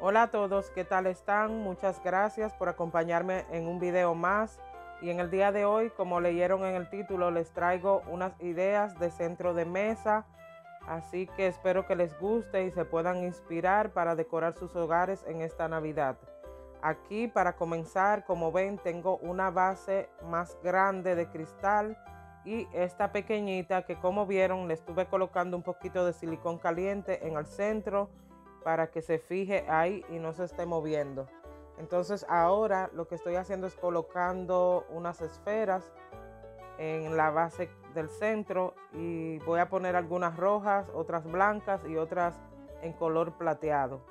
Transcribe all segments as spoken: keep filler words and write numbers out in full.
Hola a todos, ¿qué tal están? Muchas gracias por acompañarme en un video más. Y en el día de hoy, como leyeron en el título, les traigo unas ideas de centro de mesa. Así que espero que les guste y se puedan inspirar para decorar sus hogares en esta Navidad. Aquí, para comenzar, como ven, tengo una base más grande de cristal y esta pequeñita que, como vieron, le estuve colocando un poquito de silicón caliente en el centro para que se fije ahí y no se esté moviendo. Entonces ahora lo que estoy haciendo es colocando unas esferas en la base del centro y voy a poner algunas rojas, otras blancas y otras en color plateado.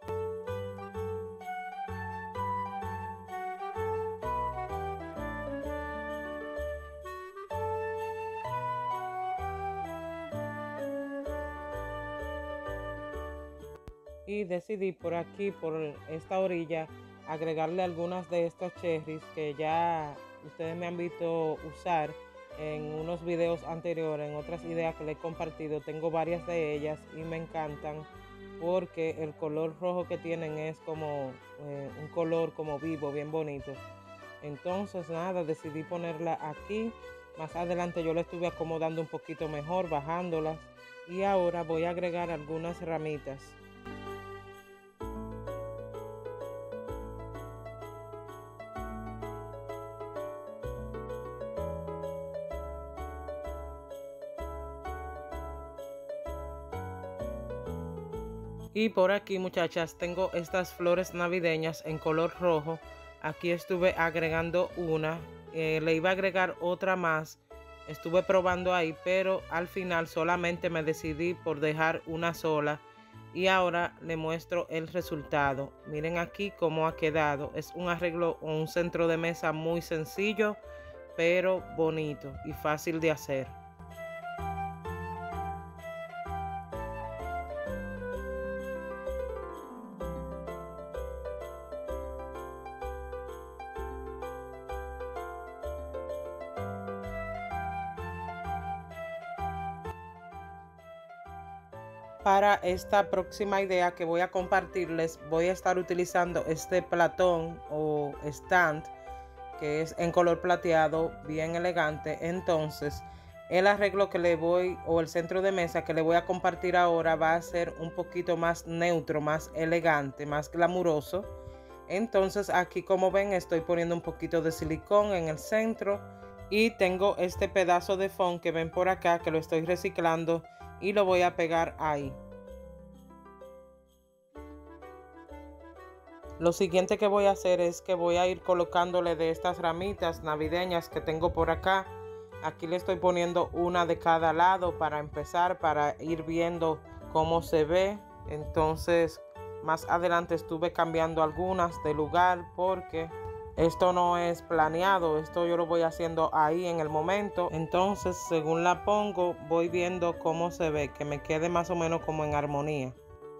Y decidí por aquí, por esta orilla, agregarle algunas de estos cherries que ya ustedes me han visto usar en unos videos anteriores, en otras ideas que les he compartido. Tengo varias de ellas y me encantan porque el color rojo que tienen es como eh, un color como vivo, bien bonito. Entonces nada, decidí ponerla aquí. Más adelante yo la estuve acomodando un poquito mejor, bajándolas. Y ahora voy a agregar algunas ramitas. Y por aquí, muchachas, tengo estas flores navideñas en color rojo. Aquí estuve agregando una, eh, le iba a agregar otra más. Estuve probando ahí, pero al final solamente me decidí por dejar una sola. Y ahora le muestro el resultado. Miren aquí cómo ha quedado. Es un arreglo o un centro de mesa muy sencillo, pero bonito y fácil de hacer. Para esta próxima idea que voy a compartirles, voy a estar utilizando este platón o stand que es en color plateado, bien elegante. Entonces el arreglo que le voy o el centro de mesa que le voy a compartir ahora va a ser un poquito más neutro, más elegante, más glamuroso. Entonces aquí, como ven, estoy poniendo un poquito de silicón en el centro y tengo este pedazo de foam que ven por acá que lo estoy reciclando y lo voy a pegar ahí. Lo siguiente que voy a hacer es que voy a ir colocándole de estas ramitas navideñas que tengo por acá. Aquí le estoy poniendo una de cada lado para empezar, para ir viendo cómo se ve. Entonces más adelante estuve cambiando algunas de lugar porque esto no es planeado, esto yo lo voy haciendo ahí en el momento. Entonces según la pongo voy viendo cómo se ve, que me quede más o menos como en armonía.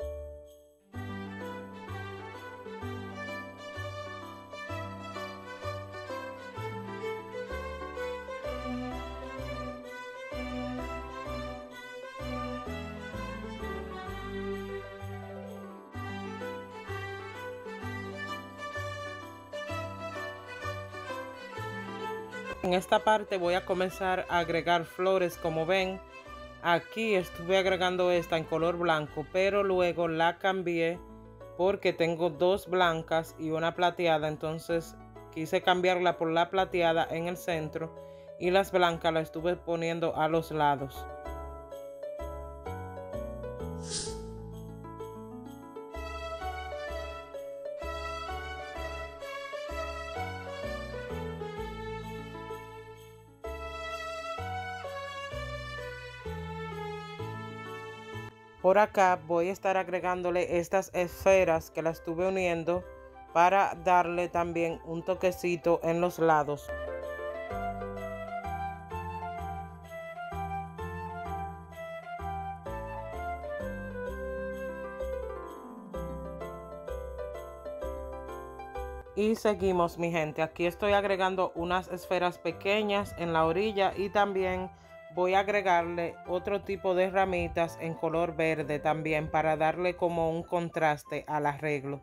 En esta parte voy a comenzar a agregar flores. Como ven, aquí estuve agregando esta en color blanco, pero luego la cambié porque tengo dos blancas y una plateada. Entonces quise cambiarla por la plateada en el centro y las blancas las estuve poniendo a los lados. Por acá voy a estar agregándole estas esferas que las estuve uniendo para darle también un toquecito en los lados. Y seguimos, mi gente. Aquí estoy agregando unas esferas pequeñas en la orilla y también voy a agregarle otro tipo de ramitas en color verde también para darle como un contraste al arreglo.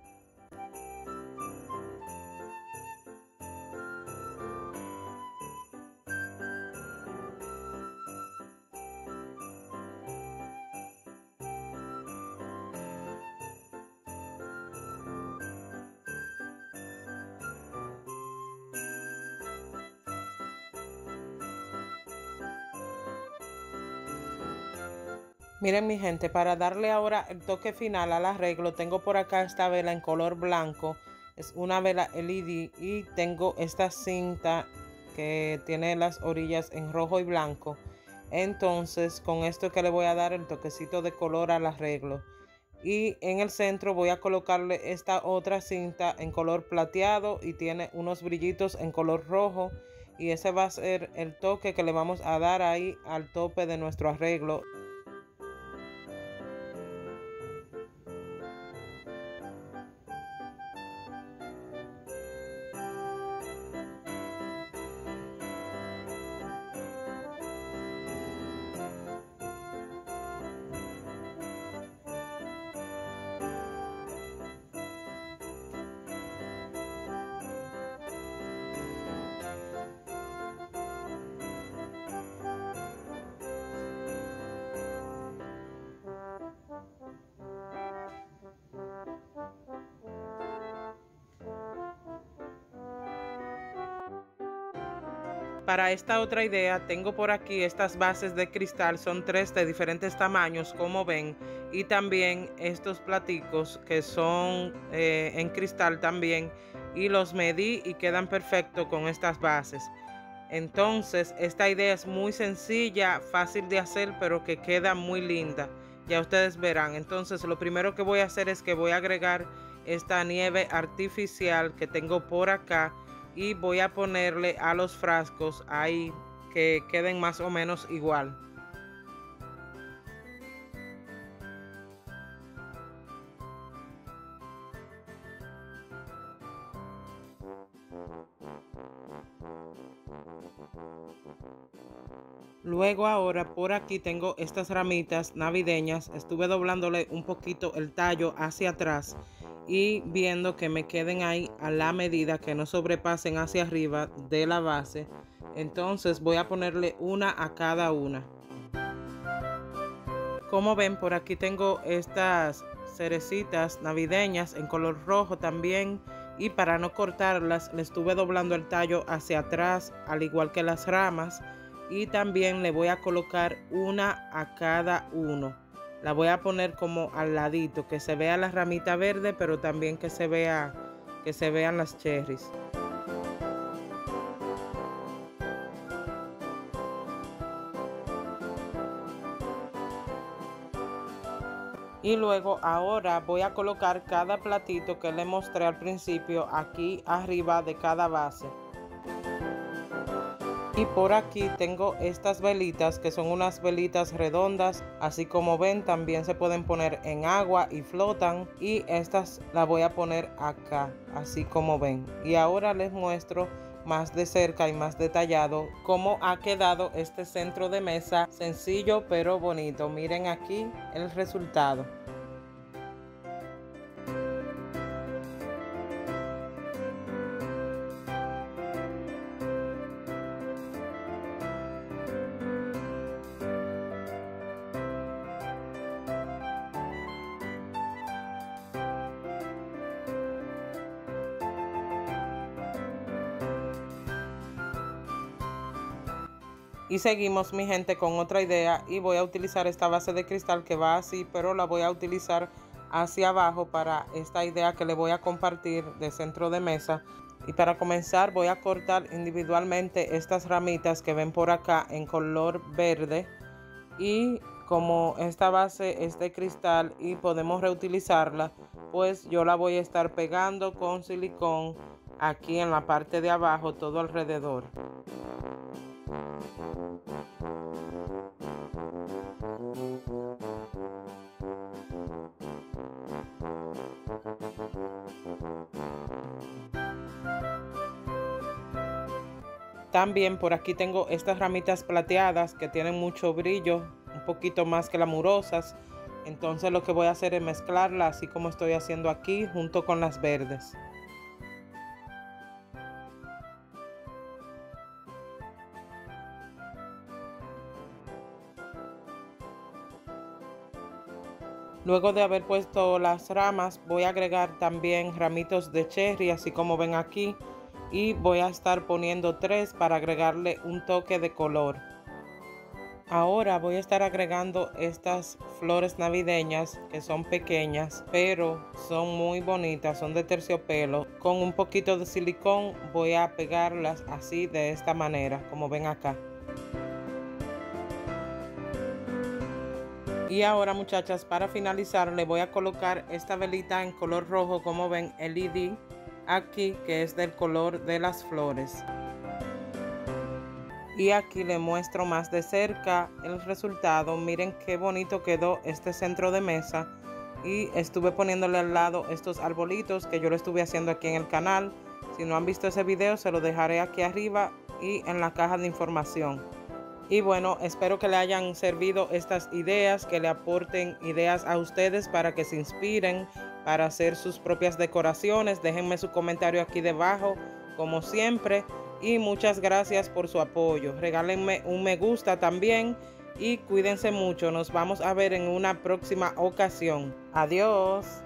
Miren mi gente, para darle ahora el toque final al arreglo, tengo por acá esta vela en color blanco. Es una vela L E D y tengo esta cinta que tiene las orillas en rojo y blanco. Entonces con esto que le voy a dar el toquecito de color al arreglo. Y en el centro voy a colocarle esta otra cinta en color plateado y tiene unos brillitos en color rojo. Y ese va a ser el toque que le vamos a dar ahí al tope de nuestro arreglo. Para esta otra idea tengo por aquí estas bases de cristal, son tres de diferentes tamaños como ven, y también estos platicos que son eh, en cristal también, y los medí y quedan perfectos con estas bases. Entonces esta idea es muy sencilla, fácil de hacer, pero que queda muy linda. Ya ustedes verán. Entonces lo primero que voy a hacer es que voy a agregar esta nieve artificial que tengo por acá y voy a ponerle a los frascos ahí que queden más o menos igual. Luego ahora por aquí tengo estas ramitas navideñas. Estuve doblándole un poquito el tallo hacia atrás y viendo que me queden ahí a la medida, que no sobrepasen hacia arriba de la base. Entonces voy a ponerle una a cada una. Como ven, por aquí tengo estas cerecitas navideñas en color rojo también, y para no cortarlas le estuve doblando el tallo hacia atrás al igual que las ramas, y también le voy a colocar una a cada uno. La voy a poner como al ladito, que se vea la ramita verde, pero también que se vea que se vean las cherries. Y luego ahora voy a colocar cada platito que le mostré al principio aquí arriba de cada base. Y por aquí tengo estas velitas que son unas velitas redondas, así como ven también se pueden poner en agua y flotan, y estas las voy a poner acá, así como ven. Y ahora les muestro más de cerca y más detallado cómo ha quedado este centro de mesa, sencillo pero bonito. Miren aquí el resultado. Y seguimos mi gente con otra idea, y voy a utilizar esta base de cristal que va así, pero la voy a utilizar hacia abajo para esta idea que le voy a compartir de centro de mesa. Y para comenzar voy a cortar individualmente estas ramitas que ven por acá en color verde, y como esta base es de cristal y podemos reutilizarla, pues yo la voy a estar pegando con silicón aquí en la parte de abajo todo alrededor. También por aquí tengo estas ramitas plateadas que tienen mucho brillo, un poquito más glamurosas. Entonces lo que voy a hacer es mezclarlas así como estoy haciendo aquí junto con las verdes. Luego de haber puesto las ramas, voy a agregar también ramitos de cherry, así como ven aquí. Y voy a estar poniendo tres para agregarle un toque de color. Ahora voy a estar agregando estas flores navideñas que son pequeñas, pero son muy bonitas, son de terciopelo. Con un poquito de silicón voy a pegarlas así de esta manera, como ven acá. Y ahora, muchachas, para finalizar le voy a colocar esta velita en color rojo, como ven, L E D aquí, que es del color de las flores. Y aquí le muestro más de cerca el resultado. Miren qué bonito quedó este centro de mesa. Y estuve poniéndole al lado estos arbolitos que yo lo estuve haciendo aquí en el canal. Si no han visto ese video, se lo dejaré aquí arriba y en la caja de información. Y bueno, espero que le hayan servido estas ideas, que le aporten ideas a ustedes para que se inspiren para hacer sus propias decoraciones. Déjenme su comentario aquí debajo, como siempre. Y muchas gracias por su apoyo. Regálenme un me gusta también y cuídense mucho. Nos vamos a ver en una próxima ocasión. Adiós.